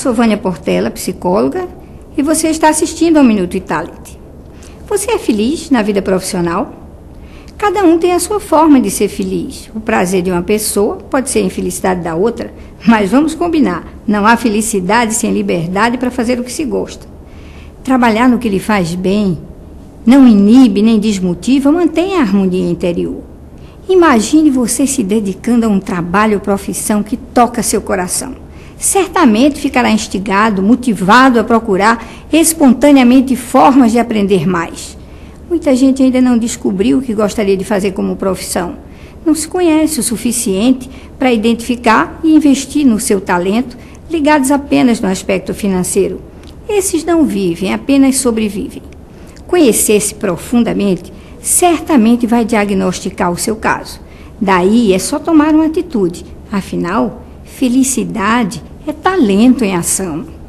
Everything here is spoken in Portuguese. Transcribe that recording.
sou Vânia Portela, psicóloga, e você está assistindo ao Minuto Talent. Você é feliz na vida profissional? Cada um tem a sua forma de ser feliz. O prazer de uma pessoa pode ser a infelicidade da outra, mas vamos combinar, não há felicidade sem liberdade para fazer o que se gosta. Trabalhar no que lhe faz bem, não inibe nem desmotiva, mantém a harmonia interior. Imagine você se dedicando a um trabalho ou profissão que toca seu coração. Certamente ficará instigado, motivado a procurar espontaneamente formas de aprender mais. Muita gente ainda não descobriu o que gostaria de fazer como profissão. Não se conhece o suficiente para identificar e investir no seu talento, ligados apenas no aspecto financeiro. Esses não vivem, apenas sobrevivem. Conhecer-se profundamente certamente vai diagnosticar o seu caso. Daí é só tomar uma atitude. Afinal, felicidade é talento em ação.